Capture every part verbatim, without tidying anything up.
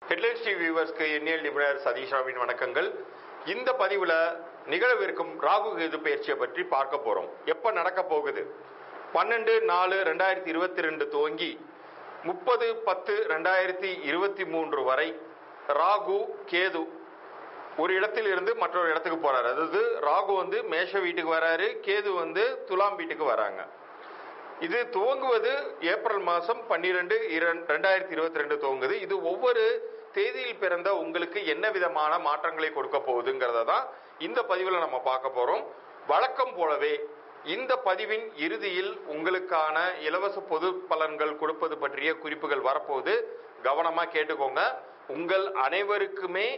Headlines TV வியூவர்ஸ்க்கு எண்ணியல் நிபுணர் சதீஷாவின் வணக்கங்கள். இந்த பதிவில் நிகழவிருக்கும் ராகு கேது பயிற்சியை பற்றி பார்க்க போகிறோம். எப்போ நடக்க போகுது? பன்னெண்டு நாலு ரெண்டாயிரத்தி இருபத்தி ரெண்டு துவங்கி முப்பது பத்து ரெண்டாயிரத்தி இருபத்தி மூன்று வரை ராகு கேது ஒரு இடத்தில் இருந்து மற்றொரு இடத்துக்கு போறாரு. அதாவது ராகு வந்து மேஷ வீட்டுக்கு வராரு, கேது வந்து துலாம் வீட்டுக்கு வராங்க. இது துவங்குவது ஏப்ரல் மாதம் பன்னிரெண்டு ரெண்டாயிரத்தி இருபத்தி ரெண்டு துவங்குது. இது ஒவ்வொரு தேதியில் பிறந்த உங்களுக்கு என்ன விதமான மாற்றங்களை கொடுக்க போகுதுங்கிறத தான் இந்த பதிவில் நம்ம பார்க்க போறோம். வழக்கம் போலவே இந்த பதிவின் இறுதியில் உங்களுக்கான இலவச பொது பலன்கள் கொடுப்பது பற்றிய குறிப்புகள் வரப்போகுது. கவனமா கேட்டுக்கோங்க. உங்கள் அனைவருக்குமே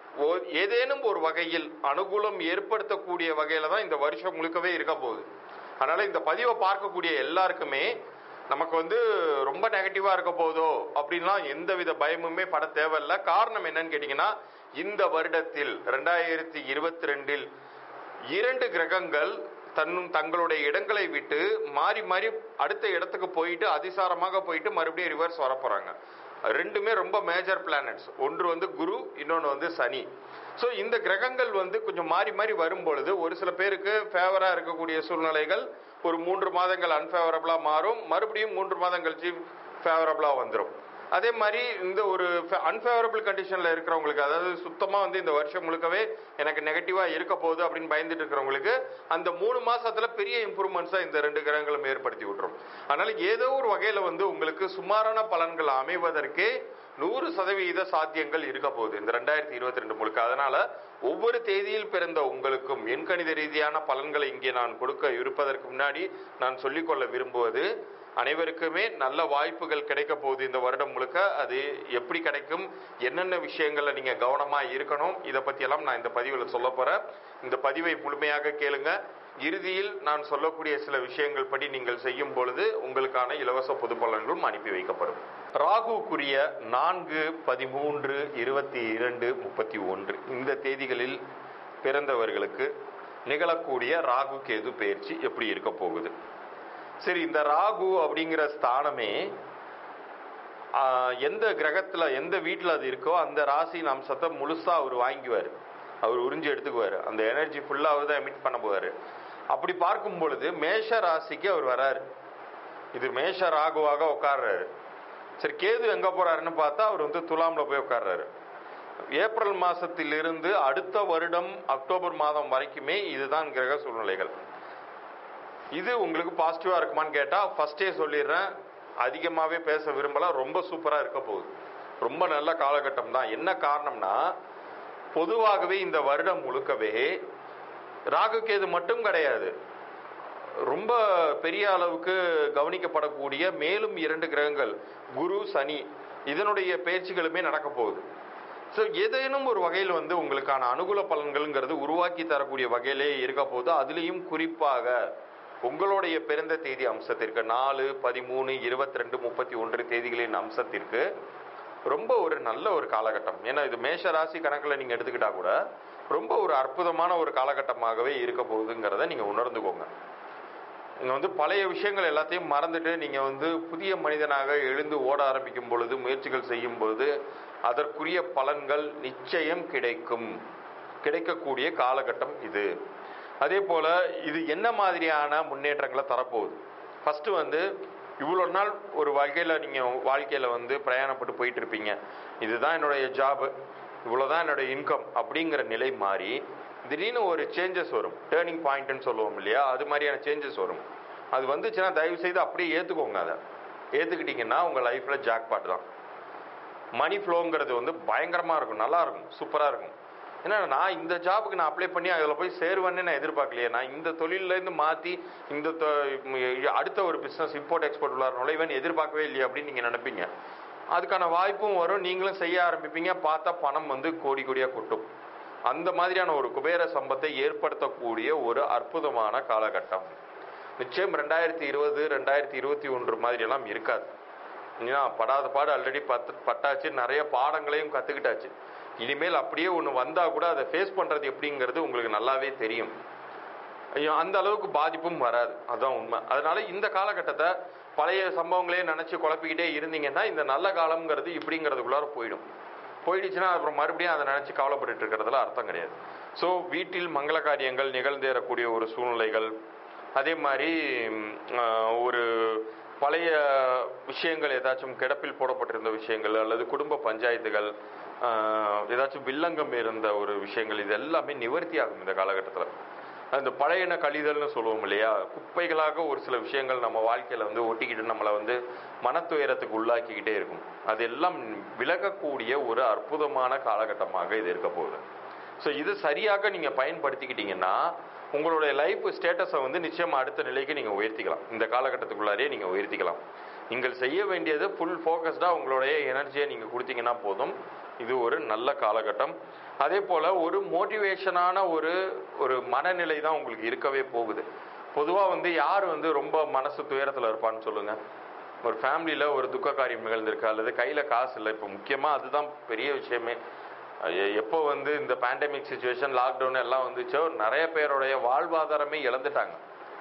ஏதேனும் ஒரு வகையில் அனுகூலம் ஏற்படுத்தக்கூடிய வகையில தான் இந்த வருஷம் முழுக்கவே இருக்க போகுது. அதனால இந்த பதிவை பார்க்கக்கூடிய எல்லாருக்குமே நமக்கு வந்து ரொம்ப நெகட்டிவா இருக்க போதோ அப்படின்லாம் எந்தவித பயமுமே பட தேவையில்லை. காரணம் என்னன்னு கேட்டீங்கன்னா, இந்த வருடத்தில் ரெண்டாயிரத்தி இருபத்தி ரெண்டில் இரண்டு கிரகங்கள் தன்னும் தங்களுடைய இடங்களை விட்டு மாறி மாறி அடுத்த இடத்துக்கு போயிட்டு அதிசாரமாக போயிட்டு மறுபடியும் ரிவர்ஸ் வர போறாங்க. ரெண்டுமே ரொம்ப மேஜர் பிளானட்ஸ். ஒன்று வந்து குரு, இன்னொன்று வந்து சனி. ஸோ இந்த கிரகங்கள் வந்து கொஞ்சம் மாறி மாறி வரும் பொழுது ஒரு சில பேருக்கு ஃபேவரா இருக்கக்கூடிய சூழ்நிலைகள் ஒரு மூன்று மாதங்கள் அன்ஃபேவரபிளா மாறும், மறுபடியும் மூன்று மாதம் கழிச்சு ஃபேவரபிளா வந்துடும். அதே மாதிரி இந்த ஒரு அன்ஃபேவரபிள் கண்டிஷன்ல இருக்கிறவங்களுக்கு, அதாவது சுத்தமா வந்து இந்த வருஷம் முழுக்கவே எனக்கு நெகட்டிவா இருக்க போகுது அப்படின்னு பயந்துட்டு இருக்கிறவங்களுக்கு அந்த மூணு மாசத்துல பெரிய இம்ப்ரூவ்மெண்ட்ஸா இந்த ரெண்டு கிரகங்களும் ஏற்படுத்தி விட்டுரும். அதனால ஏதோ ஒரு வகையில வந்து உங்களுக்கு சுமாரான பலன்கள் அமைவதற்கே நூறு சதவீத சாத்தியங்கள் இருக்க போகுது இந்த ரெண்டாயிரத்தி இருபத்தி ரெண்டு முழுக்க. அதனால ஒவ்வொரு தேதியில் பிறந்த உங்களுக்கும் எண்கணித ரீதியான பலன்களை இங்கே நான் கொடுக்க இருப்பதற்கு முன்னாடி நான் சொல்லிக்கொள்ள விரும்புவது, அனைவருக்குமே நல்ல வாய்ப்புகள் கிடைக்க போகுது இந்த வருடம் முழுக்க. அது எப்படி கிடைக்கும், என்னென்ன விஷயங்கள்ல நீங்க கவனமா இருக்கணும், இதை பத்தி எல்லாம் நான் இந்த பதிவில் சொல்ல போறேன். இந்த பதிவை முழுமையாக கேளுங்க. இறுதியில் நான் சொல்லக்கூடிய சில விஷயங்கள் படி நீங்கள் செய்யும் பொழுது உங்களுக்கான இலவச பொது பலன்களும் அனுப்பி வைக்கப்படும். ராகுக்குரிய நான்கு பதிமூன்று இருபத்தி இரண்டு முப்பத்தி ஒன்று இந்த தேதிகளில் பிறந்தவர்களுக்கு நிகழக்கூடிய ராகு கேது பயிற்சி எப்படி இருக்க போகுது? சரி, இந்த ராகு அப்படிங்கிற ஸ்தானமே எந்த கிரகத்துல எந்த வீட்டுல அது இருக்கோ அந்த ராசியின் அம்சத்தை முழுசா அவர் வாங்கிக்குவாரு, அவர் உறிஞ்சி எடுத்துக்குவாரு. அந்த எனர்ஜி ஃபுல்லா அவர் தான் எமிட் பண்ண போவாரு. அப்படி பார்க்கும் பொழுது மேஷ ராசிக்கு அவர் வராரு. இது மேஷ ராகுவாக உட்கார்றாரு. சரி, கேது எங்க போறாருன்னு பார்த்தா அவர் வந்து துலாம்ல போய் உட்கார்றாரு. ஏப்ரல் மாசத்திலிருந்து அடுத்த வருடம் அக்டோபர் மாதம் வரைக்குமே இதுதான் கிரக சூழ்நிலைகள். இது உங்களுக்கு பாசிட்டிவா இருக்குமான்னு கேட்டா ஃபர்ஸ்டே சொல்லிடுறேன், அதிகமாவே பேச விரும்பல, ரொம்ப சூப்பரா இருக்க போகுது. ரொம்ப நல்ல காலகட்டம் தான். என்ன காரணம்னா, பொதுவாகவே இந்த வருடம் முழுக்கவே ராகு கேது மட்டும் கிடையாது, ரொம்ப பெரிய அளவுக்கு கவனிக்கப்படக்கூடிய மேலும் இரண்டு கிரகங்கள் குரு சனி இதனுடைய பயிற்சிகளுமே நடக்க போகுது. ஸோ ஏதேனும் ஒரு வகையில் வந்து உங்களுக்கான அனுகூல பலன்கள்ங்கிறது உருவாக்கி தரக்கூடிய வகையிலே இருக்க போகுது. அதுலேயும் குறிப்பாக உங்களுடைய பிறந்த தேதி அம்சத்திற்கு நாலு பதிமூணு இருபத்தி ரெண்டு முப்பத்தி ஒன்று தேதிகளின் அம்சத்திற்கு ரொம்ப ஒரு நல்ல ஒரு காலகட்டம். ஏன்னா இது மேஷ ராசி கணக்கில் நீங்க எடுத்துக்கிட்டா கூட ரொம்ப ஒரு அற்புதமான ஒரு காலகட்டமாகவே இருக்க போகுதுங்கிறத நீங்க உணர்ந்துக்கோங்க. நீங்க வந்து பழைய விஷயங்கள் எல்லாத்தையும் மறந்துட்டு நீங்க வந்து புதிய மனிதனாக எழுந்து ஓட ஆரம்பிக்கும் பொழுது, முயற்சிகள் செய்யும் பொழுது அதற்குரிய பலன்கள் நிச்சயம் கிடைக்கும், கிடைக்கக்கூடிய காலகட்டம் இது. அதே போல இது என்ன மாதிரியான முன்னேற்றங்களை தரப்போகுது? ஃபர்ஸ்ட் வந்து இவ்வளோ நாள் ஒரு வாழ்க்கையில நீங்க வாழ்க்கையில வந்து பிரயாணப்பட்டு போயிட்டு இருப்பீங்க, இதுதான் என்னுடைய ஜாப், இவ்வளவுதான் என்னுடைய இன்கம் அப்படிங்கிற நிலை மாறி திடீர்னு ஒரு சேஞ்சஸ் வரும். டேர்னிங் பாயிண்ட்னு சொல்லுவோம் இல்லையா, அது மாதிரியான சேஞ்சஸ் வரும். அது வந்துச்சுன்னா தயவு செய்து அப்படியே ஏத்துக்கோங்க. அதை ஏத்துக்கிட்டீங்கன்னா உங்க லைஃப்ல ஜாக்பாட் தான். மணி ஃப்ளோங்கிறது வந்து பயங்கரமா இருக்கும், நல்லா இருக்கும், சூப்பரா இருக்கும். ஏன்னா நான் இந்த ஜாபுக்கு நான் அப்ளை பண்ணி அதில் போய் சேருவேன்னு நான் எதிர்பார்க்கலையே, நான் இந்த தொழிலேருந்து மாற்றி இந்த அடுத்த ஒரு பிஸ்னஸ் இம்போர்ட் எக்ஸ்போர்ட் உள்ள நுழைவேன்னு எதிர்பார்க்கவே இல்லையே அப்படின்னு நீங்கள் நினைப்பீங்க. அதுக்கான வாய்ப்பும் வரும், நீங்களும் செய்ய ஆரம்பிப்பீங்க. பார்த்தா பணம் வந்து கோடி கோடியாக கொட்டும். அந்த மாதிரியான ஒரு குபேர சம்பத்தை ஏற்படுத்தக்கூடிய ஒரு அற்புதமான காலகட்டம். நிச்சயம் ரெண்டாயிரத்தி இருபது ரெண்டாயிரத்தி இருபத்தி ஒன்று மாதிரி எல்லாம் இருக்காது. ஏன்னா படாத பாடு ஆல்ரெடி பத்து பட்டாச்சு, நிறைய பாடங்களையும் கற்றுக்கிட்டாச்சு. இனிமேல் அப்படியே ஒன்று வந்தால் கூட அதை ஃபேஸ் பண்ணுறது எப்படிங்கிறது உங்களுக்கு நல்லாவே தெரியும். அந்த அளவுக்கு பாதிப்பும் வராது, அதுதான் உண்மை. அதனால இந்த காலகட்டத்தை பழைய சம்பவங்களே நினைச்சு குழப்பிக்கிட்டே இருந்தீங்கன்னா இந்த நல்ல காலம்ங்கிறது இப்படிங்கிறதுக்குள்ளார போயிடும். போயிடுச்சுன்னா அப்புறம் மறுபடியும் அதை நினச்சி கவலைப்பட்டு இருக்கிறதுல அர்த்தம் கிடையாது. ஸோ வீட்டில் மங்கள காரியங்கள் நிகழ்ந்தேறக்கூடிய ஒரு சூழ்நிலைகள், அதே மாதிரி ஒரு பழைய விஷயங்கள் ஏதாச்சும் கிடப்பில் போடப்பட்டிருந்த விஷயங்கள் அல்லது குடும்ப பஞ்சாயத்துகள், ஏதாச்சும் வில்லங்கம் இருந்த ஒரு விஷயங்கள், இது எல்லாமே நிவர்த்தி ஆகும் இந்த காலகட்டத்தில். அந்த பழையன கழிதல்னு சொல்லுவோம் இல்லையா, குப்பைகளாக ஒரு சில விஷயங்கள் நம்ம வாழ்க்கையில வந்து ஒட்டிக்கிட்டு நம்மளை வந்து மனத்துயரத்துக்கு உள்ளாக்கிக்கிட்டே இருக்கும். அதெல்லாம் விலகக்கூடிய ஒரு அற்புதமான காலகட்டமாக இது இருக்க போகுது. ஸோ இது சரியாக நீங்க பயன்படுத்திக்கிட்டீங்கன்னா உங்களுடைய லைஃப் ஸ்டேட்டஸை வந்து நிச்சயமா அடுத்த நிலைக்கு நீங்க உயர்த்திக்கலாம். இந்த காலகட்டத்துக்குள்ளாரே நீங்க உயர்த்திக்கலாம். நீங்கள் செய்ய வேண்டியது ஃபுல் ஃபோக்கஸ்டா உங்களுடைய எனர்ஜியை நீங்க கொடுத்தீங்கன்னா போதும். இது ஒரு நல்ல காலகட்டம். அதே போல ஒரு மோட்டிவேஷனான ஒரு ஒரு மனநிலை தான் உங்களுக்கு இருக்கவே போகுது. பொதுவா வந்து யார் வந்து ரொம்ப மனசு துயரத்துல இருப்பான்னு சொல்லுங்க. ஒரு ஃபேமிலியில ஒரு துக்க காரியம் நிகழ்ந்திருக்கு அல்லது கையில காசு இல்லை. இப்போ முக்கியமா அதுதான் பெரிய விஷயமே. எப்போ வந்து இந்த பேண்டமிக் சுச்சுவேஷன், லாக்டவுன் எல்லாம் வந்துச்சோ நிறைய பேருடைய வாழ்வாதாரமே இழந்துட்டாங்க.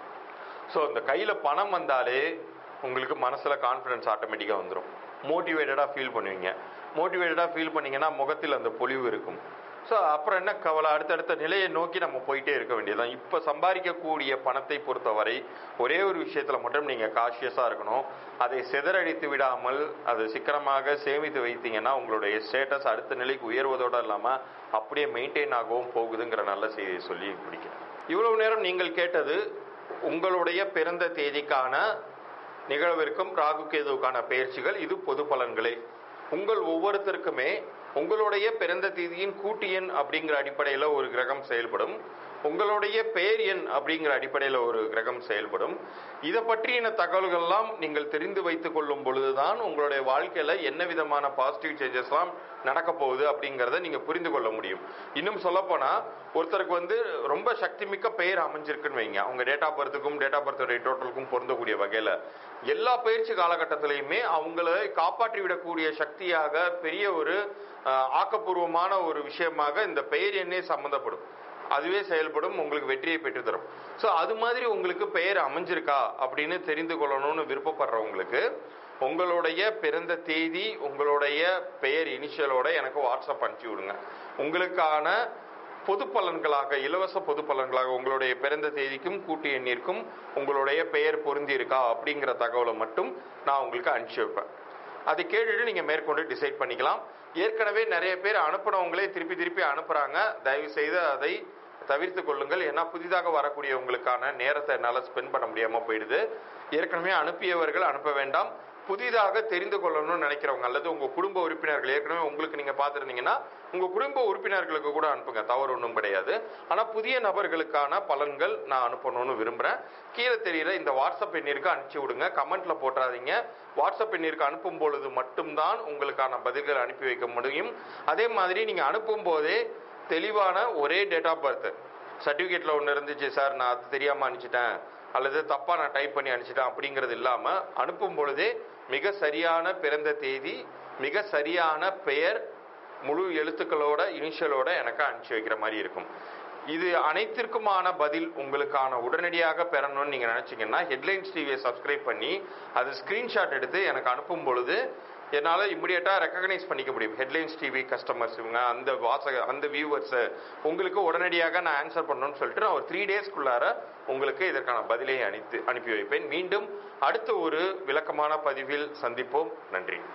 ஸோ இந்த கையில பணம் வந்தாலே உங்களுக்கு மனசுல கான்ஃபிடன்ஸ் ஆட்டோமேட்டிக்கா வந்துடும். மோட்டிவேட்டடா ஃபீல் பண்ணுவீங்க. மோட்டிவேட்டடா ஃபீல் பண்ணீங்கன்னா முகத்தில் அந்த பொலிவு இருக்கும். ஸோ அப்புறம் என்ன கவலை, அடுத்தடுத்த நிலையை நோக்கி நம்ம போயிட்டே இருக்க வேண்டியதுதான். இப்போ சம்பாதிக்கக்கூடிய பணத்தை பொறுத்தவரை ஒரே ஒரு விஷயத்தில் மட்டும் நீங்கள் காஷியஸாக இருக்கணும். அதை சிதறடித்து விடாமல் அதை சிக்கனமாக சேமித்து வைத்தீங்கன்னா உங்களுடைய ஸ்டேட்டஸ் அடுத்த நிலைக்கு உயர்வதோடு இல்லாமல் அப்படியே மெயின்டைன் ஆகவும் போகுதுங்கிற நல்ல செய்தியை சொல்லி பிடிக்கிறேன். இவ்வளவு நேரம் நீங்கள் கேட்டது உங்களுடைய பிறந்த தேதிக்கான நிகழ்விற்கும் ராகு கேதுவுக்கான பயிற்சிகள். இது பொது பலன்களே. உங்கள் ஒவ்வொருத்தருக்குமே உங்களுடைய பிறந்த தேதியின் கூட்டு எண் அப்படிங்கிற அடிப்படையில் ஒரு கிரகம் செயல்படும். உங்களுடைய பெயர் எண் அப்படிங்கிற அடிப்படையில் ஒரு கிரகம் செயல்படும். இதை பற்றின தகவல்கள்லாம் நீங்கள் தெரிந்து வைத்துக் கொள்ளும் பொழுதுதான் உங்களுடைய வாழ்க்கையில என்ன விதமான பாசிட்டிவ் சேஞ்சஸ்லாம் நடக்க போகுது அப்படிங்கிறத நீங்க புரிந்து கொள்ள முடியும். இன்னும் சொல்ல போனா ஒருத்தருக்கு வந்து ரொம்ப சக்தி மிக்க பெயர் அமைஞ்சிருக்குன்னு வைங்க, அவங்க டேட் ஆஃப் பர்த்துக்கும் டேட் ஆஃப் பர்த்துடைய டோட்டலுக்கும் பொருந்தக்கூடிய வகையில எல்லா பயிற்சி காலகட்டத்திலையுமே அவங்களை காப்பாற்றி விடக்கூடிய சக்தியாக பெரிய ஒரு ஆக்கப்பூர்வமான ஒரு விஷயமாக இந்த பெயர் எண்ணே சம்பந்தப்படும். அதுவே செயல்படும், உங்களுக்கு வெற்றியை பெற்று தரும். ஸோ அது மாதிரி உங்களுக்கு பெயர் அமைஞ்சிருக்கா அப்படின்னு தெரிந்து கொள்ளணும்னு விருப்பப்படுறவங்களுக்கு உங்களுடைய பிறந்த தேதி, உங்களுடைய பெயர் இனிஷியலோட எனக்கு வாட்ஸ்அப் அனுப்பிச்சு விடுங்க. உங்களுக்கான பொது பலன்களாக, இலவச பொது பலன்களாக உங்களுடைய பிறந்த தேதிக்கும் கூட்டு எண்ணிற்கும் உங்களுடைய பெயர் பொருந்தி இருக்கா அப்படிங்கிற தகவலை மட்டும் நான் உங்களுக்கு அனுப்பிச்சு வைப்பேன். அதை கேட்டுட்டு நீங்க மேற்கொண்டு டிசைட் பண்ணிக்கலாம். ஏற்கனவே நிறைய பேர் அனுப்புனவங்களே திருப்பி திருப்பி அனுப்புறாங்க. தயவு செய்து அதை தவிர்த்து கொள்ளுங்கள். ஏன்னா புதிதாக வரக்கூடியவங்களுக்கான நேரத்தை என்னால் ஸ்பெண்ட் பண்ண முடியாம போயிடுது. ஏற்கனவே அனுப்பியவர்கள் அனுப்ப வேண்டாம். புதிதாக தெரிந்து கொள்ளணும்னு நினைக்கிறவங்க அல்லது உங்க குடும்ப உறுப்பினர்கள், ஏற்கனவே உங்களுக்கு நீங்க பார்த்துருந்தீங்கன்னா உங்க குடும்ப உறுப்பினர்களுக்கு கூட அனுப்புங்க, தவறு ஒன்றும் கிடையாது. ஆனா புதிய நபர்களுக்கான பலன்கள் நான் அனுப்பணும்னு விரும்புறேன். கீழே தெரியுற இந்த வாட்ஸ்அப் எண்ணிற்கு அனுப்பிச்சு விடுங்க. கமெண்ட்ல போட்டுறாதீங்க. வாட்ஸ்அப் எண்ணிற்கு அனுப்பும் பொழுது மட்டும்தான் உங்களுக்கான பதில்கள் அனுப்பி வைக்க முடியும். அதே மாதிரி நீங்க அனுப்பும் போதே தெளிவான ஒரே டேட் ஆஃப் பர்த், சர்டிபிகேட்ல ஒன்று இருந்துச்சு சார் நான் அது தெரியாம அனுப்பிச்சிட்டேன் அல்லது தப்பா நான் டைப் பண்ணி அனுப்பிச்சிட்டேன் அப்படிங்கிறது இல்லாம அனுப்பும் பொழுதே மிக சரியான பிறந்த தேதி, மிக சரியான பெயர், முழு எழுத்துக்களோட இனிஷியலோட எனக்கு அனுப்பிச்சு வைக்கிற மாதிரி இருக்கும். இது அனைத்திற்குமான பதில் உங்களுக்கான உடனடியாக பெறணும்னு நீங்க நினைச்சீங்கன்னா ஹெட்லைன்ஸ் டிவியை சப்ஸ்கிரைப் பண்ணி அது ஸ்கிரீன்ஷாட் எடுத்து எனக்கு அனுப்பும் பொழுது என்னால் இமிடியேட்டா ரெக்கக்னைஸ் பண்ணிக்க முடியும். ஹெட்லைன்ஸ் டிவி கஸ்டமர்ஸ் இவங்க, அந்த வாசக அந்த வியூவர்ஸ் உங்களுக்கு உடனடியாக நான் ஆன்சர் பண்ணணும்னு சொல்லிட்டு நான் ஒரு த்ரீ டேஸ்க்குள்ளார உங்களுக்கு இதற்கான பதிலை அனுப்பி அனுப்பி வைப்பேன். மீண்டும் அடுத்த ஒரு விளக்கமான பதிவில் சந்திப்போம். நன்றி.